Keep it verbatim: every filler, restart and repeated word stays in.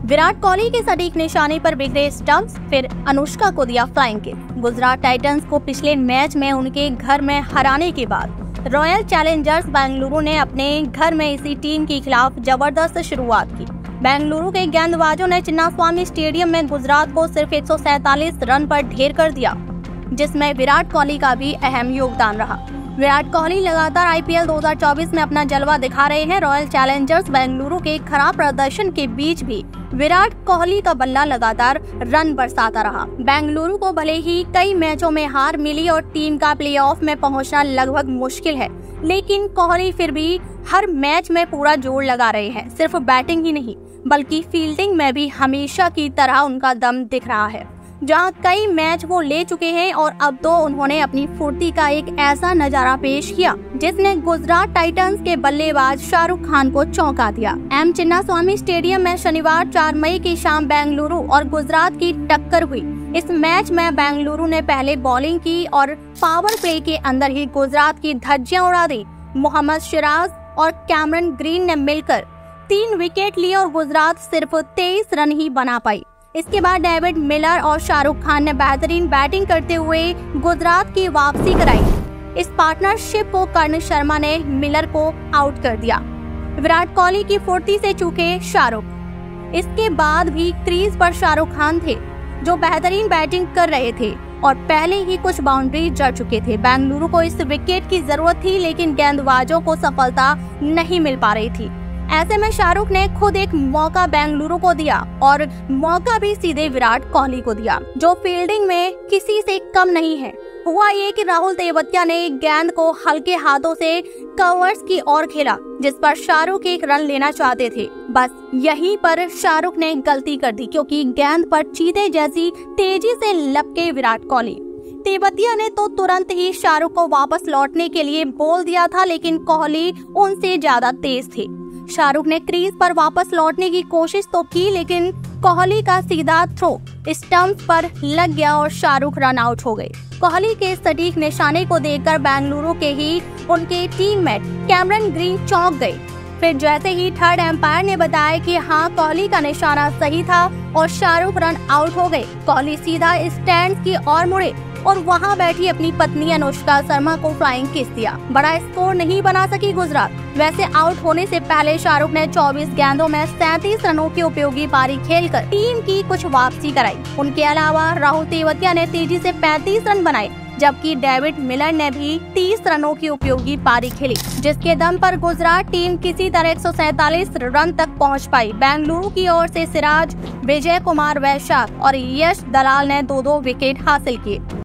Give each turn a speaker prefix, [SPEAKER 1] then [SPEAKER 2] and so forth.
[SPEAKER 1] विराट कोहली के सटीक निशाने पर बिगड़े स्टंप्स, फिर अनुष्का को दिया फ्लाइंग किक। गुजरात टाइटंस को पिछले मैच में उनके घर में हराने के बाद रॉयल चैलेंजर्स बेंगलुरु ने अपने घर में इसी टीम के खिलाफ जबरदस्त शुरुआत की। बेंगलुरु के गेंदबाजों ने चिन्नास्वामी स्टेडियम में गुजरात को सिर्फ एक सौ सैंतालीस रन पर ढेर कर दिया, जिसमें विराट कोहली का भी अहम योगदान रहा। विराट कोहली लगातार आईपीएल दो हज़ार चौबीस में अपना जलवा दिखा रहे हैं। रॉयल चैलेंजर्स बेंगलुरु के खराब प्रदर्शन के बीच भी विराट कोहली का बल्ला लगातार रन बरसाता रहा। बेंगलुरु को भले ही कई मैचों में हार मिली और टीम का प्लेऑफ में पहुंचना लगभग मुश्किल है, लेकिन कोहली फिर भी हर मैच में पूरा जोर लगा रहे हैं। सिर्फ बैटिंग ही नहीं बल्कि फील्डिंग में भी हमेशा की तरह उनका दम दिख रहा है। जहां कई मैच वो ले चुके हैं और अब तो उन्होंने अपनी फुर्ती का एक ऐसा नजारा पेश किया जिसने गुजरात टाइटंस के बल्लेबाज शाहरुख खान को चौंका दिया। एम चिन्नास्वामी स्टेडियम में शनिवार चार मई की शाम बेंगलुरु और गुजरात की टक्कर हुई। इस मैच में बेंगलुरु ने पहले बॉलिंग की और पावर प्ले के अंदर ही गुजरात की धज्जियां उड़ा दी। मोहम्मद सिराज और कैमरन ग्रीन ने मिलकर तीन विकेट लिए और गुजरात सिर्फ तेईस रन ही बना पाई। इसके बाद डेविड मिलर और शाहरुख खान ने बेहतरीन बैटिंग करते हुए गुजरात की वापसी कराई। इस पार्टनरशिप को कर्ण शर्मा ने मिलर को आउट कर दिया। विराट कोहली की फुर्ती से चूके शाहरुख। इसके बाद भी क्रीज पर शाहरुख खान थे जो बेहतरीन बैटिंग कर रहे थे और पहले ही कुछ बाउंड्री जड़ चुके थे। बेंगलुरु को इस विकेट की जरूरत थी, लेकिन गेंदबाजों को सफलता नहीं मिल पा रही थी। ऐसे में शाहरुख ने खुद एक मौका बेंगलुरु को दिया और मौका भी सीधे विराट कोहली को दिया, जो फील्डिंग में किसी से कम नहीं है। हुआ ये कि राहुल तेवतिया ने गेंद को हल्के हाथों से कवर्स की ओर खेला, जिस पर शाहरुख एक रन लेना चाहते थे। बस यहीं पर शाहरुख ने गलती कर दी, क्योंकि गेंद पर चीते जैसी तेजी से लपके विराट कोहली। तेवतिया ने तो तुरंत ही शाहरुख को वापस लौटने के लिए बोल दिया था, लेकिन कोहली उनसे ज्यादा तेज थे। शाहरुख ने क्रीज पर वापस लौटने की कोशिश तो की, लेकिन कोहली का सीधा थ्रो स्टंप पर लग गया और शाहरुख रन आउट हो गए। कोहली के सटीक निशाने को देखकर बेंगलुरु के ही उनके टीममेट कैमरन ग्रीन चौंक गए। फिर जैसे ही थर्ड एम्पायर ने बताया कि हाँ, कोहली का निशाना सही था और शाहरुख रन आउट हो गए, कोहली सीधा स्टैंड की ओर मुड़े और वहां बैठी अपनी पत्नी अनुष्का शर्मा को फ्लाइंग किस दिया। बड़ा स्कोर नहीं बना सकी गुजरात। वैसे आउट होने से पहले शाहरुख ने चौबीस गेंदों में सैंतीस रनों की उपयोगी पारी खेलकर टीम की कुछ वापसी कराई। उनके अलावा राहुल तेवतिया ने तेजी से पैंतीस रन बनाए, जबकि डेविड मिलर ने भी तीस रनों की उपयोगी पारी खेली, जिसके दम पर गुजरात टीम किसी तरह एक सौ सैंतालीस रन तक पहुंच पाई। बेंगलुरु की ओर से सिराज, विजय कुमार वैशाख और यश दलाल ने दो दो विकेट हासिल किए।